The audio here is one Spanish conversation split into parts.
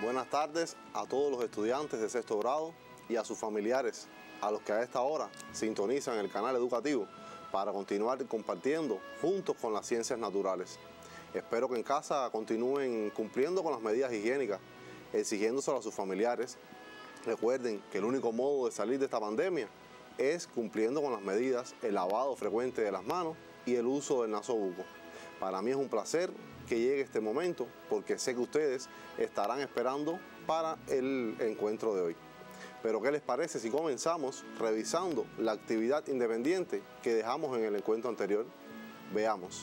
Buenas tardes a todos los estudiantes de sexto grado y a sus familiares, a los que a esta hora sintonizan el canal educativo para continuar compartiendo juntos con las ciencias naturales. Espero que en casa continúen cumpliendo con las medidas higiénicas, exigiéndoselo a sus familiares. Recuerden que el único modo de salir de esta pandemia es cumpliendo con las medidas, el lavado frecuente de las manos y el uso del nasobuco. Para mí es un placer que llegue este momento porque sé que ustedes estarán esperando para el encuentro de hoy. Pero ¿qué les parece si comenzamos revisando la actividad independiente que dejamos en el encuentro anterior? Veamos.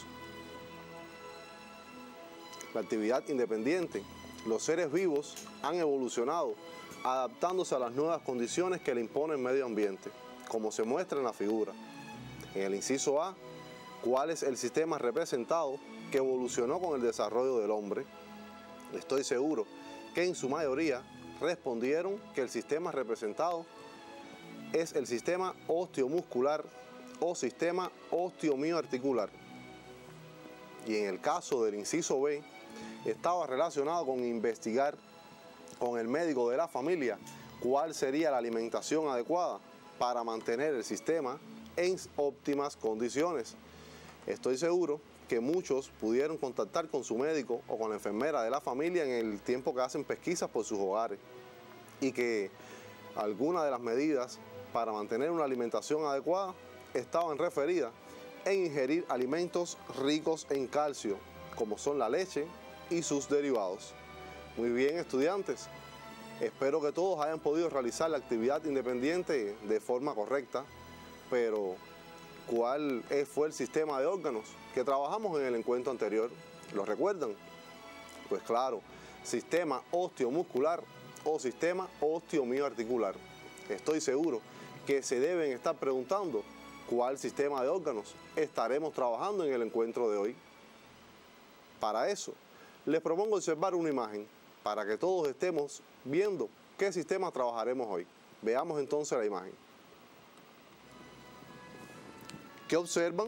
La actividad independiente. Los seres vivos han evolucionado adaptándose a las nuevas condiciones que le impone el medio ambiente, como se muestra en la figura. En el inciso A, ¿cuál es el sistema representado que evolucionó con el desarrollo del hombre? Estoy seguro que en su mayoría respondieron que el sistema representado es el sistema osteomuscular o sistema osteomioarticular. Y en el caso del inciso B, estaba relacionado con investigar con el médico de la familia cuál sería la alimentación adecuada para mantener el sistema en óptimas condiciones. Estoy seguro que muchos pudieron contactar con su médico o con la enfermera de la familia en el tiempo que hacen pesquisas por sus hogares y que algunas de las medidas para mantener una alimentación adecuada estaban referidas en ingerir alimentos ricos en calcio, como son la leche y sus derivados. Muy bien, estudiantes, espero que todos hayan podido realizar la actividad independiente de forma correcta, pero ¿cuál fue el sistema de órganos que trabajamos en el encuentro anterior? ¿Lo recuerdan? Pues claro, sistema osteomuscular o sistema osteomioarticular. Estoy seguro que se deben estar preguntando cuál sistema de órganos estaremos trabajando en el encuentro de hoy. Para eso, les propongo observar una imagen para que todos estemos viendo qué sistema trabajaremos hoy. Veamos entonces la imagen. ¿Qué observan?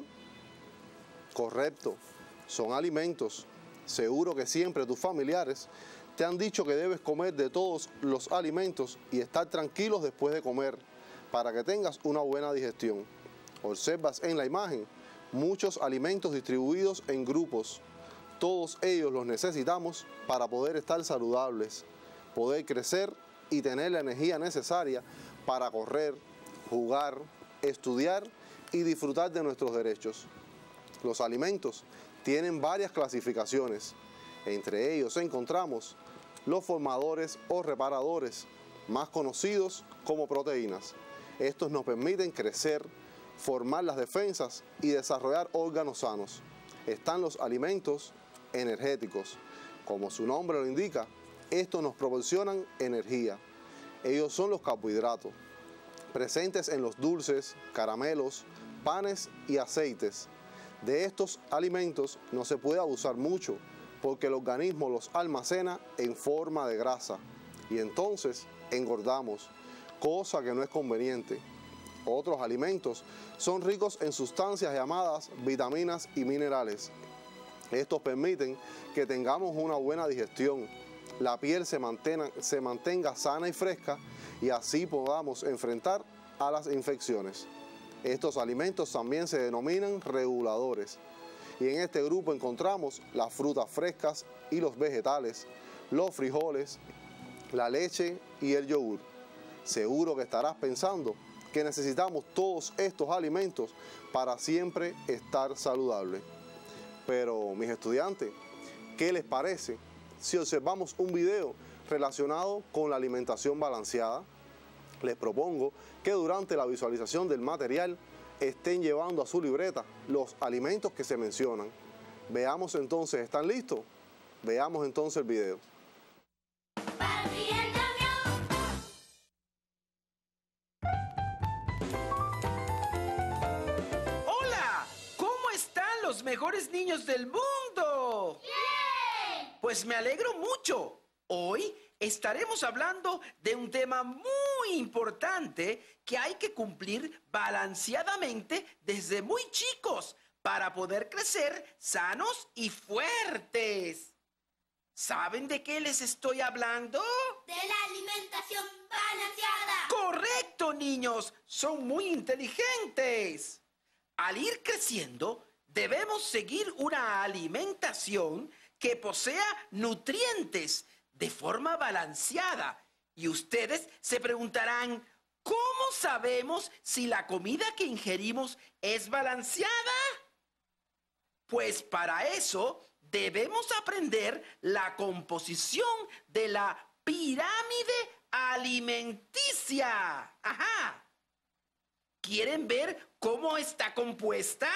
Correcto, son alimentos. Seguro que siempre tus familiares te han dicho que debes comer de todos los alimentos y estar tranquilos después de comer para que tengas una buena digestión. Observas en la imagen muchos alimentos distribuidos en grupos. Todos ellos los necesitamos para poder estar saludables, poder crecer y tener la energía necesaria para correr, jugar, estudiar y disfrutar de nuestros derechos. Los alimentos tienen varias clasificaciones. Entre ellos encontramos los formadores o reparadores, más conocidos como proteínas. Estos nos permiten crecer, formar las defensas y desarrollar órganos sanos. Están los alimentos energéticos. Como su nombre lo indica, estos nos proporcionan energía. Ellos son los carbohidratos, presentes en los dulces, caramelos, panes y aceites. De estos alimentos no se puede abusar mucho porque el organismo los almacena en forma de grasa y entonces engordamos, cosa que no es conveniente. Otros alimentos son ricos en sustancias llamadas vitaminas y minerales. Estos permiten que tengamos una buena digestión, la piel se mantenga sana y fresca y así podamos enfrentar a las infecciones. Estos alimentos también se denominan reguladores. Y en este grupo encontramos las frutas frescas y los vegetales, los frijoles, la leche y el yogur. Seguro que estarás pensando que necesitamos todos estos alimentos para siempre estar saludables. Pero mis estudiantes, ¿qué les parece si observamos un video relacionado con la alimentación balanceada? Les propongo que durante la visualización del material estén llevando a su libreta los alimentos que se mencionan. Veamos entonces, ¿están listos? Veamos entonces el video. ¡Hola! ¿Cómo están los mejores niños del mundo? ¡Bien! Pues me alegro mucho. Hoy estaremos hablando de un tema muy importante que hay que cumplir balanceadamente desde muy chicos para poder crecer sanos y fuertes. ¿Saben de qué les estoy hablando? De la alimentación balanceada. ¡Correcto, niños! Son muy inteligentes. Al ir creciendo, debemos seguir una alimentación que posea nutrientes de forma balanceada. Y ustedes se preguntarán, ¿cómo sabemos si la comida que ingerimos es balanceada? Pues para eso debemos aprender la composición de la pirámide alimenticia. ¡Ajá! ¿Quieren ver cómo está compuesta?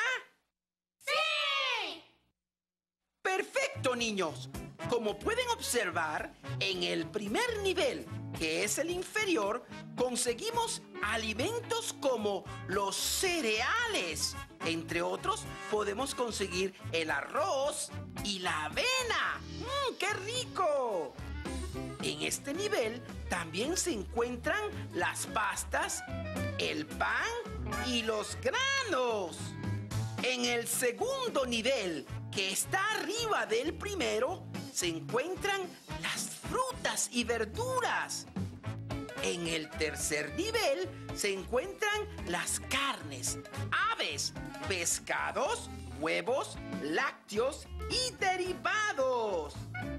¡Sí! Perfecto, niños. Como pueden observar, en el primer nivel, que es el inferior, conseguimos alimentos como los cereales. Entre otros, podemos conseguir el arroz y la avena. ¡Qué rico! En este nivel también se encuentran las pastas, el pan y los granos. En el segundo nivel, que está arriba del primero, se encuentran las frutas y verduras. En el tercer nivel se encuentran las carnes, aves, pescados, huevos, lácteos y derivados.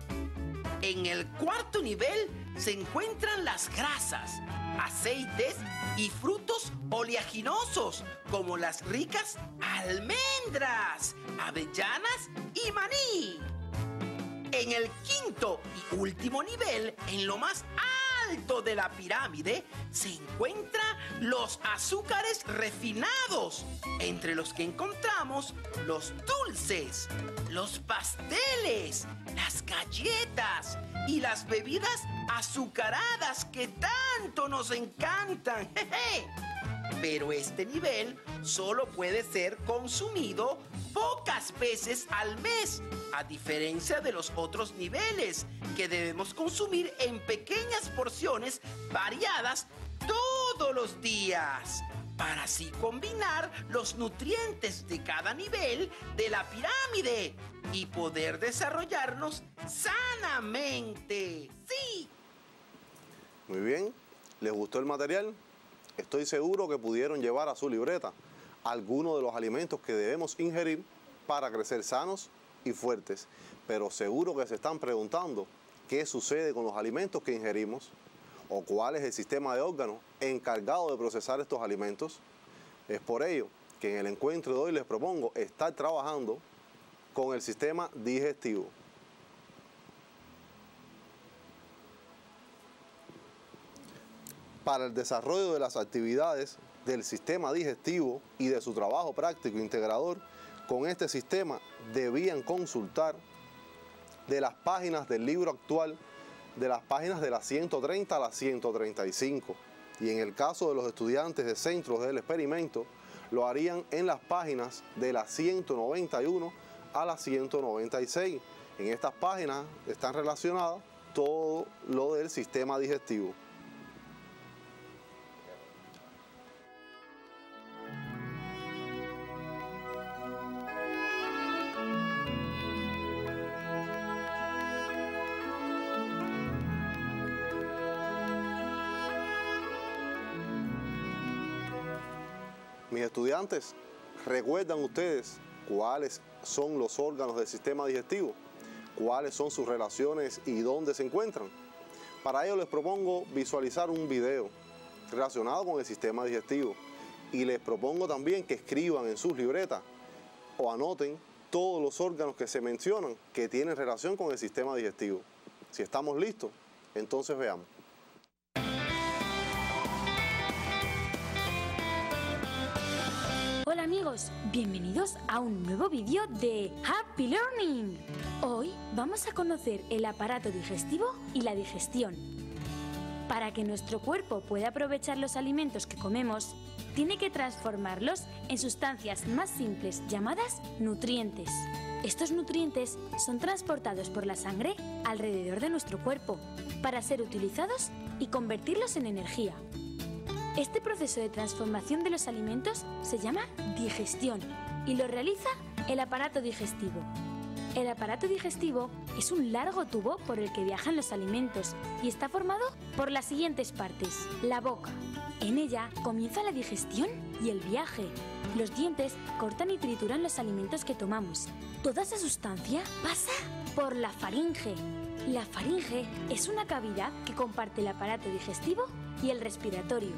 En el cuarto nivel se encuentran las grasas, aceites y frutos oleaginosos, como las ricas almendras, avellanas y maní. En el quinto y último nivel, en lo más alto de la pirámide, se encuentran los azúcares refinados, entre los que encontramos los dulces, los pasteles, las galletas y las bebidas azucaradas que tanto nos encantan. ¡Jeje! Pero este nivel solo puede ser consumido pocas veces al mes, a diferencia de los otros niveles, que debemos consumir en pequeñas porciones variadas todos los días, para así combinar los nutrientes de cada nivel de la pirámide y poder desarrollarnos sanamente. ¡Sí! Muy bien, ¿les gustó el material? Estoy seguro que pudieron llevar a su libreta algunos de los alimentos que debemos ingerir para crecer sanos y fuertes. Pero seguro que se están preguntando qué sucede con los alimentos que ingerimos o cuál es el sistema de órganos encargado de procesar estos alimentos. Es por ello que en el encuentro de hoy les propongo estar trabajando con el sistema digestivo. Para el desarrollo de las actividades del sistema digestivo y de su trabajo práctico integrador, con este sistema debían consultar de las páginas del libro actual, de las páginas de las 130 a las 135. Y en el caso de los estudiantes de centros del experimento, lo harían en las páginas de las 191 a las 196. En estas páginas están relacionadas todo lo del sistema digestivo. Mis estudiantes, ¿recuerdan ustedes cuáles son los órganos del sistema digestivo? ¿Cuáles son sus relaciones y dónde se encuentran? Para ello les propongo visualizar un video relacionado con el sistema digestivo y les propongo también que escriban en sus libretas o anoten todos los órganos que se mencionan que tienen relación con el sistema digestivo. Si estamos listos, entonces veamos. Hola amigos, bienvenidos a un nuevo vídeo de Happy Learning. Hoy vamos a conocer el aparato digestivo y la digestión. Para que nuestro cuerpo pueda aprovechar los alimentos que comemos, tiene que transformarlos en sustancias más simples llamadas nutrientes. Estos nutrientes son transportados por la sangre alrededor de nuestro cuerpo para ser utilizados y convertirlos en energía. Este proceso de transformación de los alimentos se llama digestión y lo realiza el aparato digestivo. El aparato digestivo es un largo tubo por el que viajan los alimentos y está formado por las siguientes partes. La boca. En ella comienza la digestión y el viaje. Los dientes cortan y trituran los alimentos que tomamos. Toda esa sustancia pasa por la faringe. La faringe es una cavidad que comparte el aparato digestivo y el respiratorio.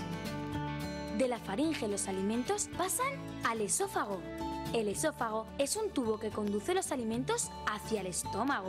De la faringe los alimentos pasan al esófago. El esófago es un tubo que conduce los alimentos hacia el estómago.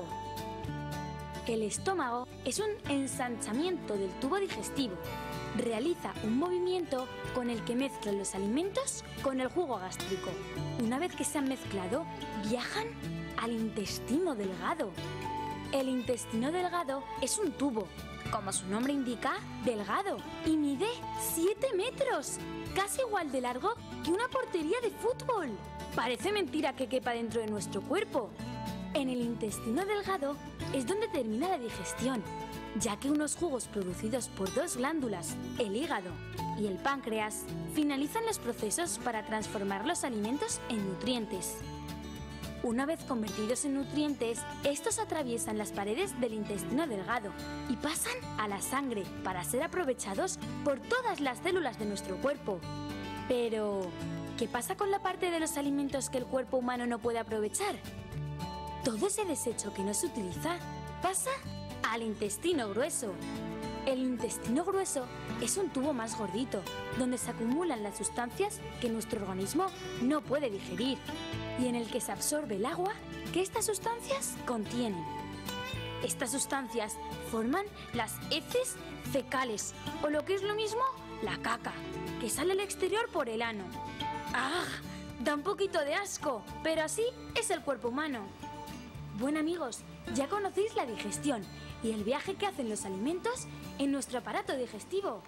El estómago es un ensanchamiento del tubo digestivo. Realiza un movimiento con el que mezcla los alimentos con el jugo gástrico. Una vez que se han mezclado, viajan al intestino delgado. El intestino delgado es un tubo, como su nombre indica, delgado, y mide 7 metros, casi igual de largo que una portería de fútbol. Parece mentira que quepa dentro de nuestro cuerpo. En el intestino delgado es donde termina la digestión, ya que unos jugos producidos por dos glándulas, el hígado y el páncreas, finalizan los procesos para transformar los alimentos en nutrientes. Una vez convertidos en nutrientes, estos atraviesan las paredes del intestino delgado y pasan a la sangre para ser aprovechados por todas las células de nuestro cuerpo. Pero, ¿qué pasa con la parte de los alimentos que el cuerpo humano no puede aprovechar? Todo ese desecho que no se utiliza pasa al intestino grueso. El intestino grueso es un tubo más gordito, donde se acumulan las sustancias que nuestro organismo no puede digerir y en el que se absorbe el agua que estas sustancias contienen. Estas sustancias forman las heces fecales, o lo que es lo mismo, la caca, que sale al exterior por el ano. ¡Ah! Da un poquito de asco, pero así es el cuerpo humano. Bueno amigos, ya conocéis la digestión y el viaje que hacen los alimentos en nuestro aparato digestivo.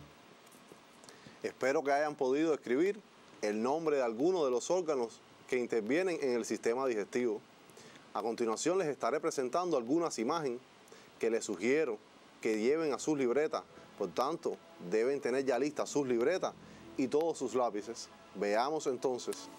Espero que hayan podido escribir el nombre de alguno de los órganos que intervienen en el sistema digestivo. A continuación les estaré presentando algunas imágenes que les sugiero que lleven a sus libretas. Por tanto, deben tener ya listas sus libretas y todos sus lápices. Veamos entonces.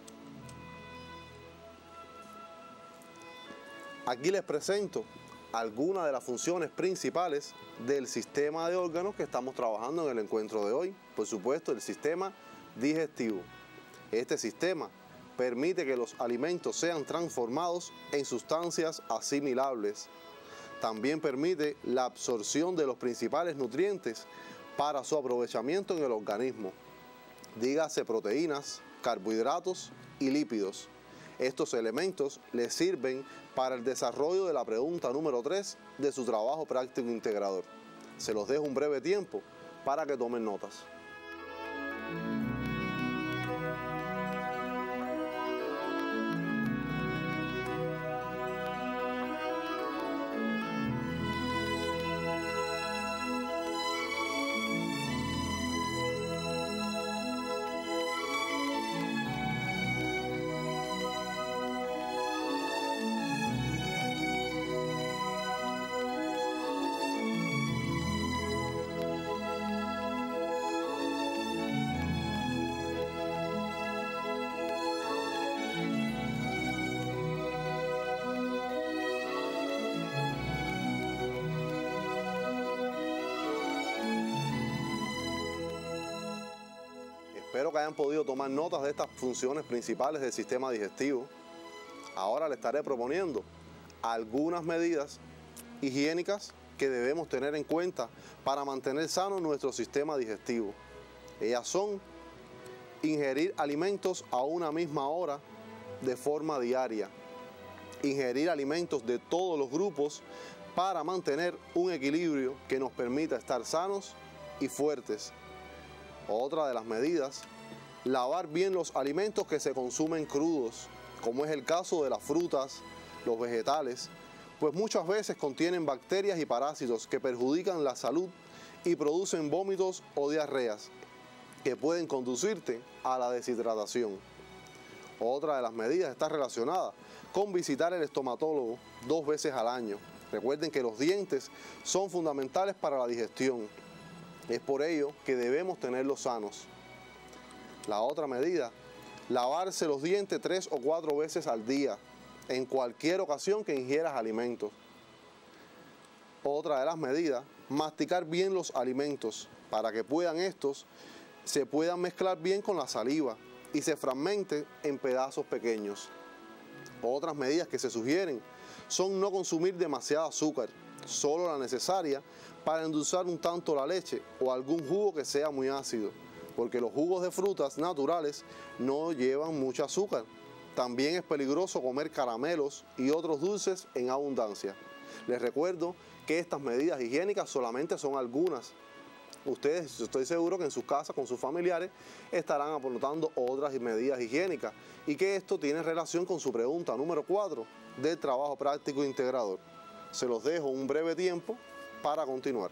Aquí les presento algunas de las funciones principales del sistema de órganos que estamos trabajando en el encuentro de hoy. Por supuesto, el sistema digestivo. Este sistema permite que los alimentos sean transformados en sustancias asimilables. También permite la absorción de los principales nutrientes para su aprovechamiento en el organismo. Dígase proteínas, carbohidratos y lípidos. Estos elementos les sirven para el desarrollo de la pregunta número 3 de su trabajo práctico integrador. Se los dejo un breve tiempo para que tomen notas. Espero que hayan podido tomar notas de estas funciones principales del sistema digestivo. Ahora les estaré proponiendo algunas medidas higiénicas que debemos tener en cuenta para mantener sano nuestro sistema digestivo. Ellas son: ingerir alimentos a una misma hora de forma diaria, ingerir alimentos de todos los grupos para mantener un equilibrio que nos permita estar sanos y fuertes. Otra de las medidas: lavar bien los alimentos que se consumen crudos, como es el caso de las frutas, los vegetales, pues muchas veces contienen bacterias y parásitos que perjudican la salud y producen vómitos o diarreas que pueden conducirte a la deshidratación. Otra de las medidas está relacionada con visitar el estomatólogo 2 veces al año. Recuerden que los dientes son fundamentales para la digestión. Es por ello que debemos tenerlos sanos. La otra medida: lavarse los dientes 3 o 4 veces al día. en cualquier ocasión que ingieras alimentos. Otra de las medidas, masticar bien los alimentos para que estos se puedan mezclar bien con la saliva y se fragmenten en pedazos pequeños. Otras medidas que se sugieren son no consumir demasiado azúcar, solo la necesaria para endulzar un tanto la leche o algún jugo que sea muy ácido, porque los jugos de frutas naturales no llevan mucho azúcar. También es peligroso comer caramelos y otros dulces en abundancia. Les recuerdo que estas medidas higiénicas solamente son algunas. Ustedes, estoy seguro que en sus casas, con sus familiares, estarán aportando otras medidas higiénicas y que esto tiene relación con su pregunta número 4 del trabajo práctico integrador. Se los dejo un breve tiempo para continuar.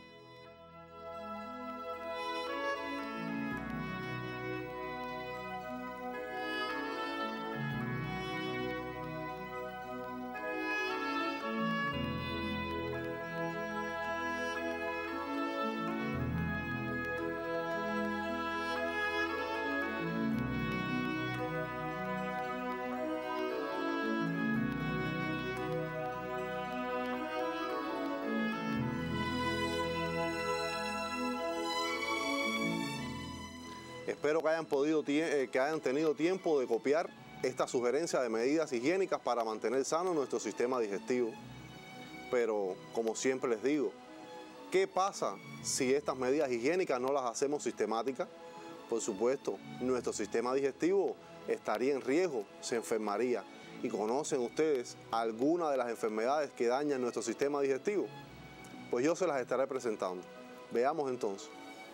Espero que hayan tenido tiempo de copiar esta sugerencia de medidas higiénicas para mantener sano nuestro sistema digestivo. Pero, como siempre les digo, ¿qué pasa si estas medidas higiénicas no las hacemos sistemáticas? Por supuesto, nuestro sistema digestivo estaría en riesgo, se enfermaría. ¿Y conocen ustedes alguna de las enfermedades que dañan nuestro sistema digestivo? Pues yo se las estaré presentando. Veamos entonces.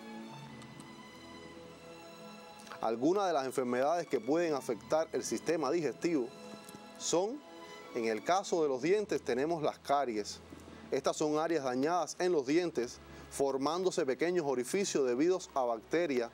Algunas de las enfermedades que pueden afectar el sistema digestivo son, en el caso de los dientes, tenemos las caries. Estas son áreas dañadas en los dientes, formándose pequeños orificios debido a bacterias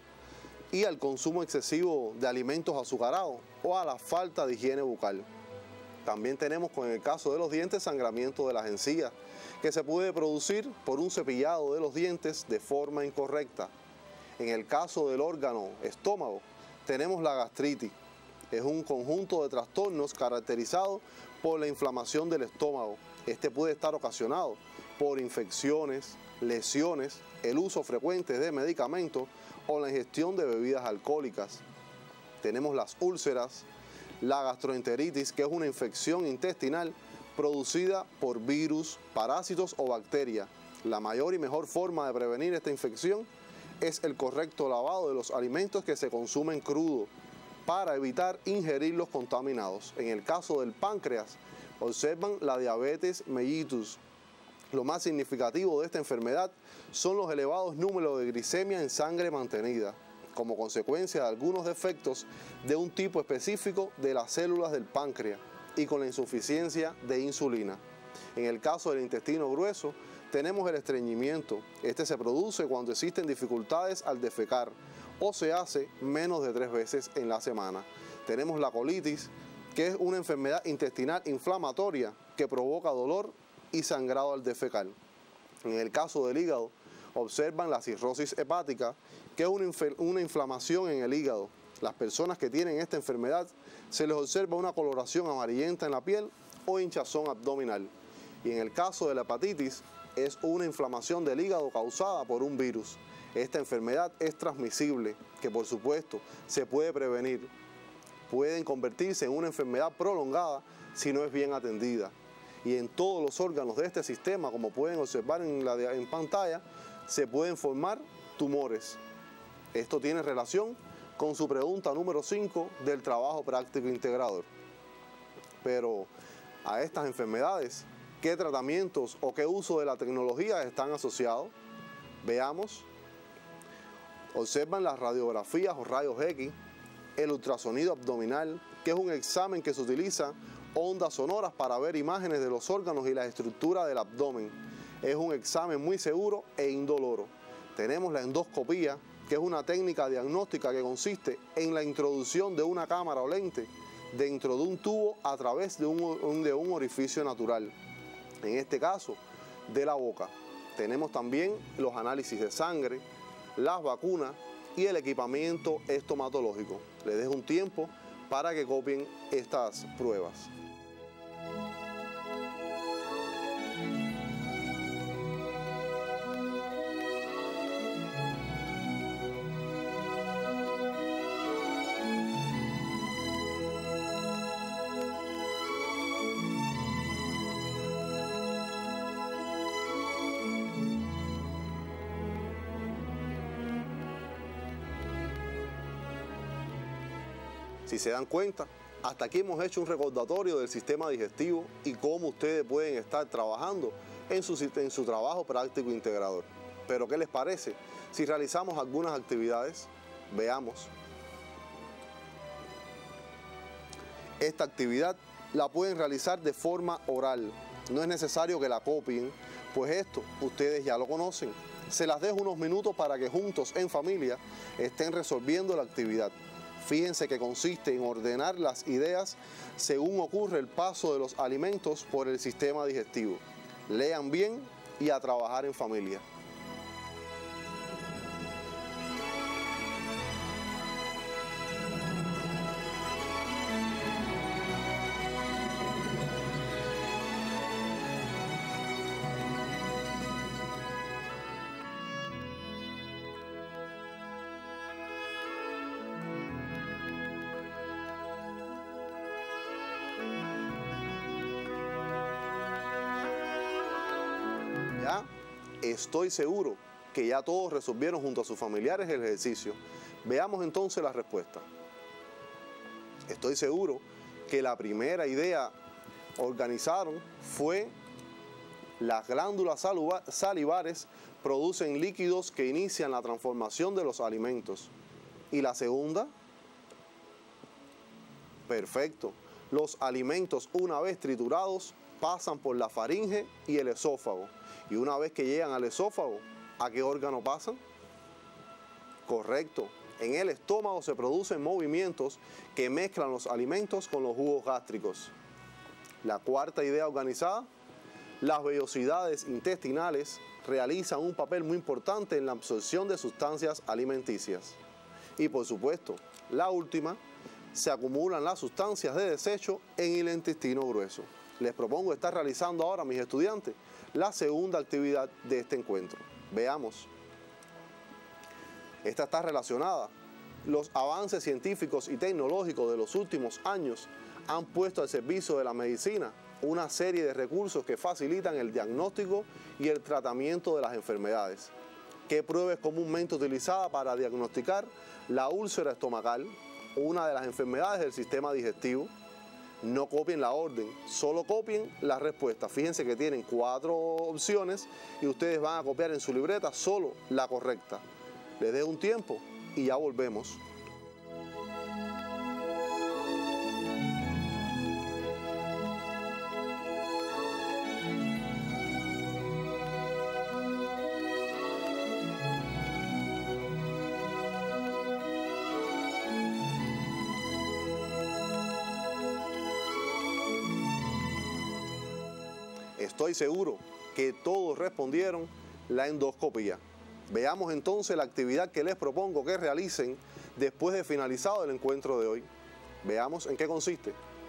y al consumo excesivo de alimentos azucarados o a la falta de higiene bucal. También tenemos, en el caso de los dientes, sangramiento de las encías, que se puede producir por un cepillado de los dientes de forma incorrecta. En el caso del órgano estómago, tenemos la gastritis. Es un conjunto de trastornos caracterizados por la inflamación del estómago. Este puede estar ocasionado por infecciones, lesiones, el uso frecuente de medicamentos o la ingestión de bebidas alcohólicas. Tenemos las úlceras, la gastroenteritis, que es una infección intestinal producida por virus, parásitos o bacterias. La mayor y mejor forma de prevenir esta infección es el correcto lavado de los alimentos que se consumen crudos para evitar ingerirlos contaminados. En el caso del páncreas, observan la diabetes mellitus. Lo más significativo de esta enfermedad son los elevados números de glicemia en sangre mantenida, como consecuencia de algunos defectos de un tipo específico de las células del páncreas y con la insuficiencia de insulina. En el caso del intestino grueso, tenemos el estreñimiento. Este se produce cuando existen dificultades al defecar o se hace menos de 3 veces en la semana. Tenemos la colitis, que es una enfermedad intestinal inflamatoria que provoca dolor y sangrado al defecar. En el caso del hígado, observan la cirrosis hepática, que es una inflamación en el hígado. Las personas que tienen esta enfermedad se les observa una coloración amarillenta en la piel o hinchazón abdominal. Y en el caso de la hepatitis, es una inflamación del hígado causada por un virus. Esta enfermedad es transmisible, que por supuesto se puede prevenir. Pueden convertirse en una enfermedad prolongada si no es bien atendida. Y en todos los órganos de este sistema, como pueden observar en pantalla, se pueden formar tumores. Esto tiene relación con su pregunta número 5 del trabajo práctico integrador. Pero a estas enfermedades, ¿qué tratamientos o qué uso de la tecnología están asociados? Veamos. Observan las radiografías o rayos X, el ultrasonido abdominal, que es un examen que se utiliza ondas sonoras para ver imágenes de los órganos y la estructura del abdomen. Es un examen muy seguro e indoloro. Tenemos la endoscopía, que es una técnica diagnóstica que consiste en la introducción de una cámara o lente dentro de un tubo a través de un orificio natural. En este caso, de la boca. Tenemos también los análisis de sangre, las vacunas y el equipamiento estomatológico. Les dejo un tiempo para que copien estas pruebas. Si se dan cuenta, hasta aquí hemos hecho un recordatorio del sistema digestivo y cómo ustedes pueden estar trabajando en su trabajo práctico integrador. Pero ¿qué les parece si realizamos algunas actividades? Veamos. Esta actividad la pueden realizar de forma oral. No es necesario que la copien, pues esto ustedes ya lo conocen. Se las dejo unos minutos para que juntos en familia estén resolviendo la actividad. Fíjense que consiste en ordenar las ideas según ocurre el paso de los alimentos por el sistema digestivo. Lean bien y a trabajar en familia. Ya estoy seguro que ya todos resolvieron junto a sus familiares el ejercicio. Veamos entonces la respuesta. Estoy seguro que la primera idea organizaron fue: las glándulas salivares producen líquidos que inician la transformación de los alimentos. ¿Y la segunda? Perfecto. Los alimentos, una vez triturados, pasan por la faringe y el esófago. Y una vez que llegan al esófago, ¿a qué órgano pasan? Correcto. En el estómago se producen movimientos que mezclan los alimentos con los jugos gástricos. La cuarta idea organizada: las vellosidades intestinales realizan un papel muy importante en la absorción de sustancias alimenticias. Y por supuesto, la última: se acumulan las sustancias de desecho en el intestino grueso. Les propongo estar realizando ahora, mis estudiantes, la segunda actividad de este encuentro. Veamos. Esta está relacionada. Los avances científicos y tecnológicos de los últimos años han puesto al servicio de la medicina una serie de recursos que facilitan el diagnóstico y el tratamiento de las enfermedades. ¿Qué prueba es comúnmente utilizada para diagnosticar la úlcera estomacal, una de las enfermedades del sistema digestivo? No copien la orden, solo copien la respuesta. Fíjense que tienen 4 opciones y ustedes van a copiar en su libreta solo la correcta. Les dejo un tiempo y ya volvemos. Estoy seguro que todos respondieron la endoscopía. Veamos entonces la actividad que les propongo que realicen después de finalizado el encuentro de hoy. Veamos en qué consiste.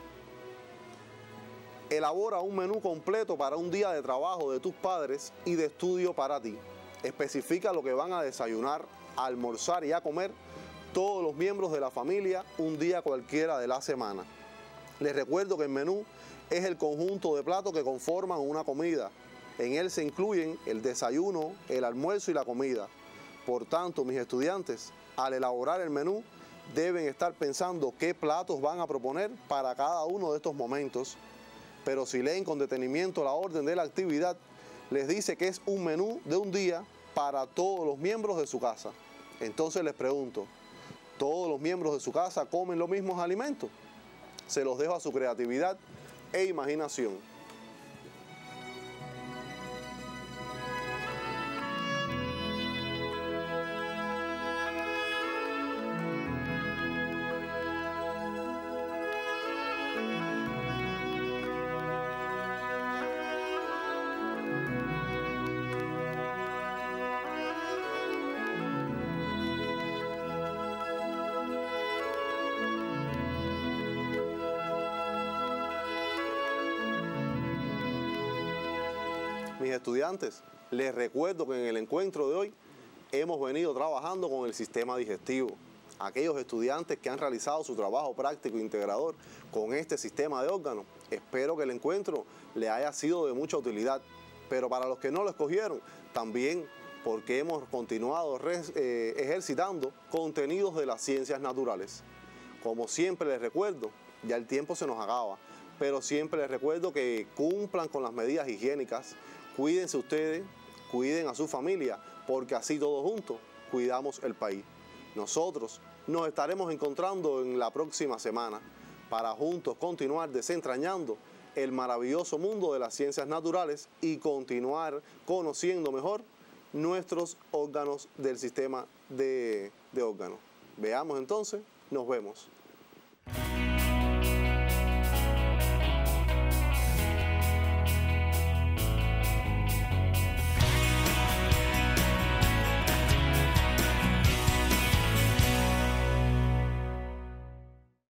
Elabora un menú completo para un día de trabajo de tus padres y de estudio para ti. Especifica lo que van a desayunar, a almorzar y a comer todos los miembros de la familia un día cualquiera de la semana. Les recuerdo que el menú es el conjunto de platos que conforman una comida. En él se incluyen el desayuno, el almuerzo y la comida. Por tanto, mis estudiantes, al elaborar el menú, deben estar pensando qué platos van a proponer para cada uno de estos momentos. Pero si leen con detenimiento la orden de la actividad, les dice que es un menú de un día para todos los miembros de su casa. Entonces les pregunto, ¿todos los miembros de su casa comen los mismos alimentos? Se los dejo a su creatividad e imaginación. Mis estudiantes, les recuerdo que en el encuentro de hoy hemos venido trabajando con el sistema digestivo. Aquellos estudiantes que han realizado su trabajo práctico integrador con este sistema de órganos, espero que el encuentro les haya sido de mucha utilidad. Pero para los que no lo escogieron, también porque hemos continuado ejercitando contenidos de las ciencias naturales. Como siempre les recuerdo, ya el tiempo se nos acaba, pero siempre les recuerdo que cumplan con las medidas higiénicas, cuídense ustedes, cuiden a su familia, porque así todos juntos cuidamos el país. Nosotros nos estaremos encontrando en la próxima semana para juntos continuar desentrañando el maravilloso mundo de las ciencias naturales y continuar conociendo mejor nuestros órganos del sistema de órganos. Veamos entonces, nos vemos.